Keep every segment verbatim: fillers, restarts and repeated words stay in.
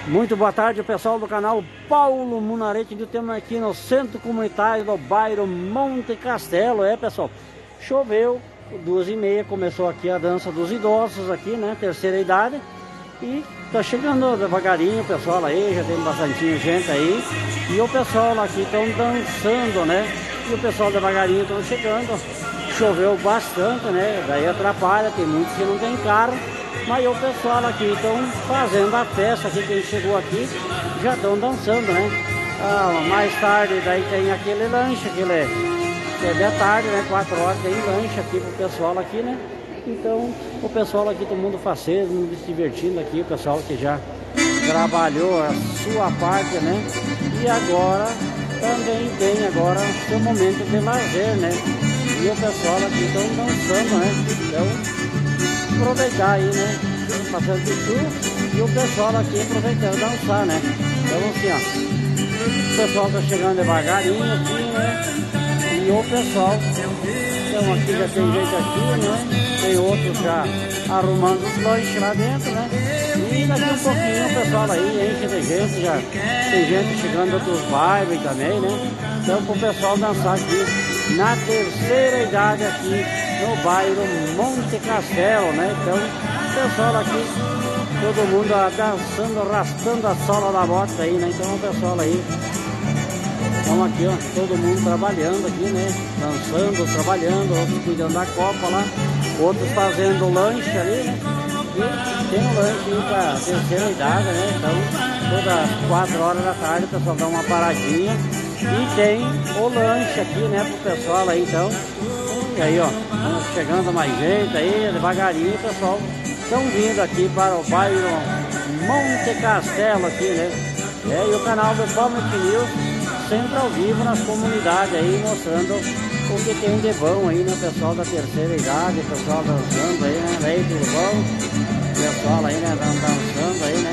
Muito boa tarde, pessoal do canal Paulo Munarete. Estamos aqui no centro comunitário do bairro Monte Castelo. É, pessoal, choveu, duas e meia, começou aqui a dança dos idosos aqui, né, terceira idade. E tá chegando devagarinho o pessoal aí, já tem bastante gente aí. E o pessoal aqui estão dançando, né, e o pessoal devagarinho estão chegando. Choveu bastante, né, daí atrapalha, tem muitos que não tem carro. Mas o pessoal aqui estão fazendo a festa aqui, quem chegou aqui já estão dançando, né? Ah, mais tarde daí tem aquele lanche, aquele que é de tarde, né? Quatro horas tem lanche aqui pro pessoal aqui, né? Então o pessoal aqui, todo mundo faceiro, mundo se divertindo aqui, o pessoal que já trabalhou a sua parte, né? E agora também tem agora seu momento de lazer, né? E o pessoal aqui estão dançando, né? Então aproveitar aí, né? Passando de chuva e o pessoal aqui aproveitando dançar, né? Então assim, ó, o pessoal tá chegando devagarinho aqui, né? E o pessoal, então aqui já tem gente aqui, né? Tem outros já arrumando os lanches lá dentro, né? E daqui um pouquinho o pessoal aí enche de gente, já tem gente chegando de outros bairros também, né? Então pro pessoal dançar aqui na terceira idade aqui no bairro Monte Castelo, né? Então o pessoal aqui, todo mundo dançando, raspando a sola da bota aí, né? Então o pessoal aí, estão aqui, ó, todo mundo trabalhando aqui, né? Dançando, trabalhando, outros cuidando da copa lá, outros fazendo lanche ali, né? E tem um lanche aí pra terceira idade, né? Então todas as quatro horas da tarde o pessoal dá uma paradinha e tem o lanche aqui, né? Pro pessoal aí, então. E aí, ó, chegando mais gente aí, devagarinho, o pessoal estão vindo aqui para o bairro Monte Castelo aqui, né? É, e o canal do Comedy News sempre ao vivo nas comunidades aí, mostrando o que tem de bom aí, né? Pessoal da terceira idade, o pessoal dançando aí, né? Aí, tudo bom? O pessoal aí, né? Dançando aí, né?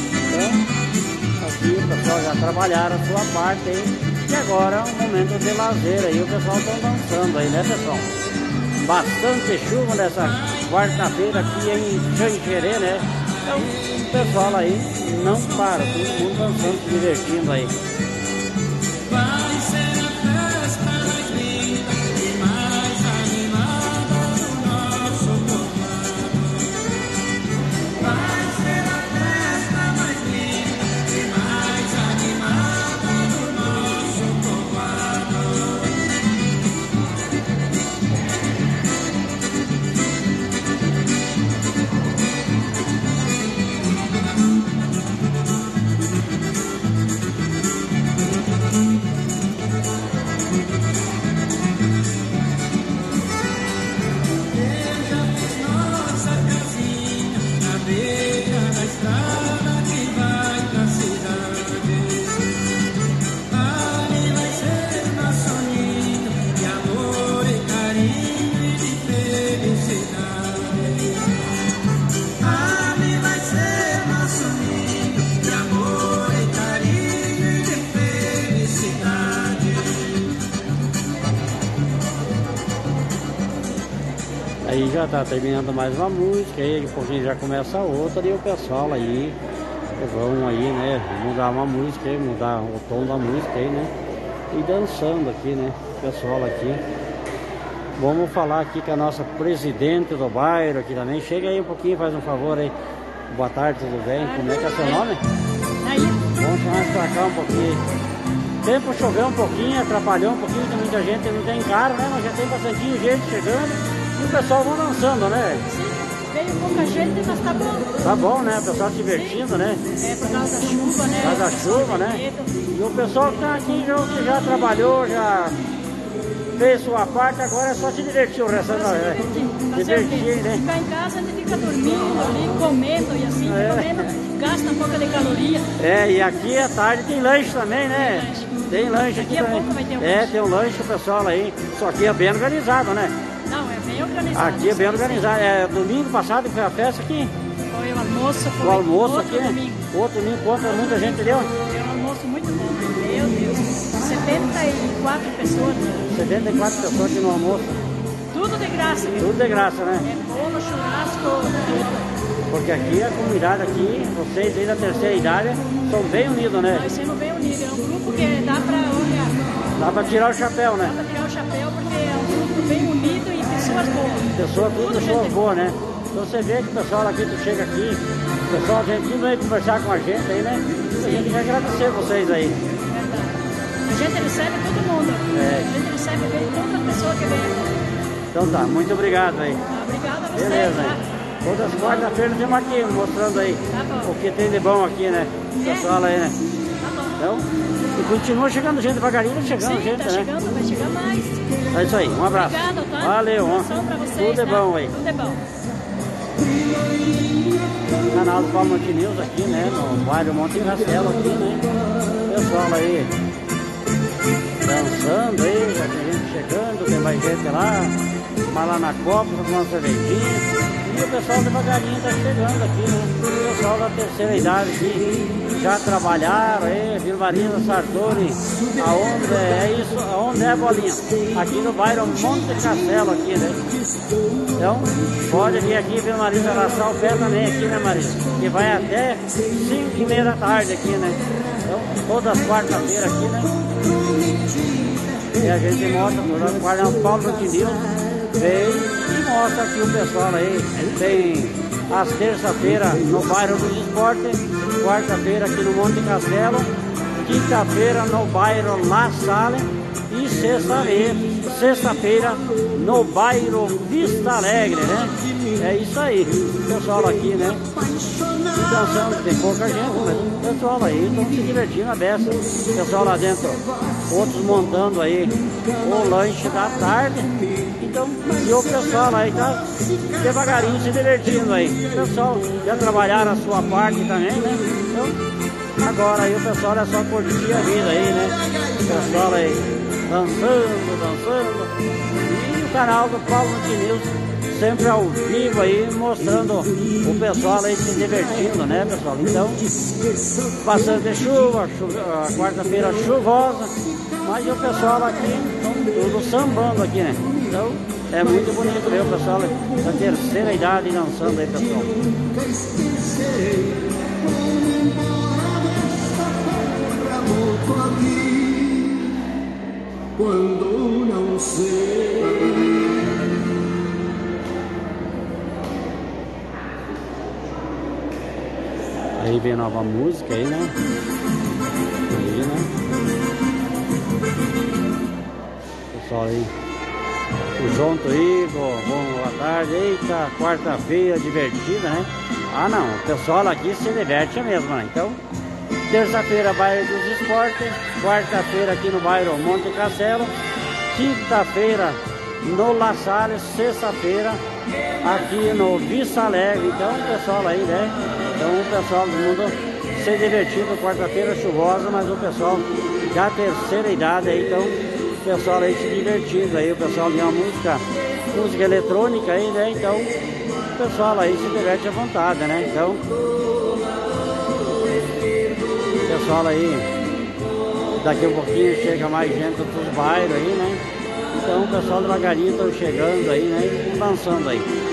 Então, aqui o pessoal já trabalharam a sua parte aí. E agora é um momento de lazer aí, o pessoal está dançando aí, né, pessoal? Bastante chuva nessa quarta-feira aqui em Xanxerê, né? Então o pessoal aí não para, todo mundo dançando, se divertindo aí. Aí já tá terminando mais uma música, aí daqui a pouquinho já começa a outra e o pessoal aí vão aí, né, mudar uma música aí, mudar o tom da música aí, né, e dançando aqui, né, o pessoal aqui. Vamos falar aqui com a nossa presidente do bairro aqui também. Chega aí um pouquinho, faz um favor aí. Boa tarde, tudo bem? Como é que é seu nome? Aí. Vamos mais pra cá um pouquinho. O tempo choveu um pouquinho, atrapalhou um pouquinho, tem muita gente, não tem carro, né, mas já tem bastante gente chegando. E o pessoal vão dançando, né? Sim, veio pouca gente, mas tá bom. Tá bom, né? O pessoal se divertindo, Sim. né? É, por causa da chuva, né? Por causa da chuva, né? E o pessoal que tá aqui já, que já trabalhou, já fez sua parte, agora é só se divertir o resto da noite. Divertir, né? Ficar em casa, a gente fica dormindo ali, comendo e assim, É. pelo menos gasta um pouco de caloria. É, e aqui à tarde tem lanche também, né? Tem lanche. Tem lanche aqui Daqui a também. pouco vai ter um É, lanche. tem um lanche o pessoal aí. Só que é bem organizado, né? Não, é bem organizado. Aqui é bem sim, organizado. É domingo passado que foi a festa aqui. sim. Foi o almoço, foi O almoço outro aqui, domingo. outro domingo, conta muita gente deu. Foi um almoço muito bom, meu Deus. setenta e quatro pessoas. setenta e quatro pessoas aqui no almoço. Tudo de graça, viu? Tudo de graça, né? É bolo, churrasco, tudo. Porque aqui a comunidade aqui, vocês aí da terceira idade, são bem unidos, né? Nós somos bem unidos, é um grupo que dá pra, olha... Dá pra tirar o chapéu, né? Dá pra tirar o chapéu porque é um grupo bem unido e pessoas boas. Pessoas, tudo pessoas boas, né? Então você vê que o pessoal aqui, tu chega aqui, o pessoal, a gente tudo vem conversar com a gente aí, né? A gente quer agradecer vocês aí. Verdade. A gente recebe todo mundo. É. A gente recebe bem toda pessoa que vem. Então tá, muito obrigado aí. Ah, obrigada a vocês. Beleza, Tá? hein? Todas as quarta-feiras temos aqui, mostrando aí Tá bom. o que tem de bom aqui, né? O pessoal aí, né? Tá bom. Então, e continua chegando gente devagarinho, vai chegando Sim, gente, tá né? chegando, vai chegar mais. É isso aí, um abraço. Obrigada, tá? Valeu, Um ó. abração pra vocês, Tudo é tá? bom aí. Tudo é bom. Canal do Paulo Monte News aqui, né? No bairro Monte Castelo aqui, né? Pessoal aí dançando aí, já tem gente chegando, tem mais gente lá, mas lá na Copa, tomando cervejinha. E o pessoal devagarinho tá chegando aqui, né? O pessoal da terceira idade aqui já trabalharam aí, Vila Marina, Sartori, aonde é isso, aonde é a bolinha? Aqui no bairro Monte Castelo aqui, né? Então, pode vir aqui, Vila Marina, laçar o pé também aqui, né, Marisa? Que vai até cinco e meia da tarde aqui, né? Então, todas as quarta-feiras aqui, né? E a gente mostra, todas as quarta-feiras, Paulo Montinil vem e mostra aqui o pessoal aí. Tem as terça-feira no bairro do Esporte, quarta-feira aqui no Monte Castelo, quinta-feira no bairro La Salle e sexta-feira sexta-feira no bairro Vista Alegre, né? É isso aí, o pessoal aqui, né? E dançando, tem pouca gente, mas o pessoal aí estão se divertindo a beça. O pessoal lá dentro, outros montando aí o lanche da tarde. Então, e o pessoal aí tá devagarinho se divertindo aí. O pessoal já trabalharam a sua parte também, né? Então, agora aí o pessoal é só curtir a vida aí, né? O pessoal aí dançando, dançando. E o canal do Paulo Monte News sempre ao vivo aí, mostrando o pessoal aí se divertindo, né, pessoal? Então, bastante chuva, chuva a quarta-feira chuvosa, mas o pessoal aqui, tudo sambando aqui, né? Então, é muito bonito ver o pessoal da terceira idade dançando aí, pessoal. Quando não sei. Aí vem nova música aí, né? Aí, né? Pessoal aí. O João Toigo, boa tarde. Eita, quarta-feira divertida, né? Ah não, o pessoal aqui se diverte mesmo, né? Então, terça-feira, bairro dos Esportes. Quarta-feira aqui no bairro Monte Castelo. Quinta-feira no La Salle. Sexta-feira aqui no Vista Alegre. Então, o pessoal aí, né? Então, o pessoal do mundo se divertindo. Quarta-feira chuvosa, mas o pessoal da terceira idade aí, então, o pessoal aí se divertindo aí. O pessoal de uma música, música eletrônica aí, né? Então, o pessoal aí se diverte à vontade, né? Então, o pessoal aí, daqui um pouquinho chega mais gente dos bairros aí, né? Então, o pessoal devagarinho estão chegando aí, né? E dançando aí.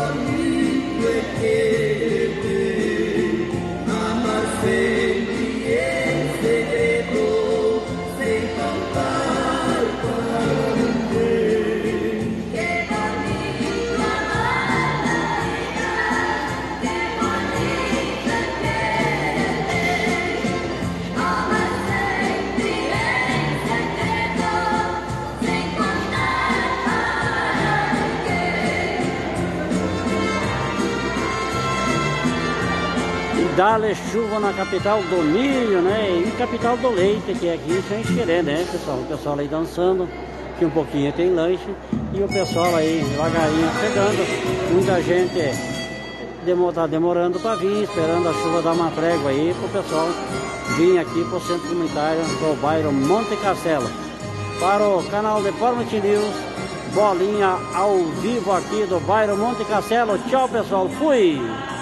bonito é querer, amar sempre em segredo, sem contar para ninguém. Que bonito amar, que bonito é querer, amar sempre em segredo, sem contar para ninguém. E dá-lhe chuva na capital do milho, né? E capital do leite, que é aqui sem querer, né, pessoal? O pessoal aí dançando, que um pouquinho tem lanche, e o pessoal aí devagarinho chegando. Muita gente demo, tá demorando para vir, esperando a chuva dar uma trégua aí, pro pessoal vir aqui pro centro comunitário do bairro Monte Castelo. Para o canal Deformity News, Bolinha ao vivo aqui do bairro Monte Castelo. Tchau, pessoal. Fui!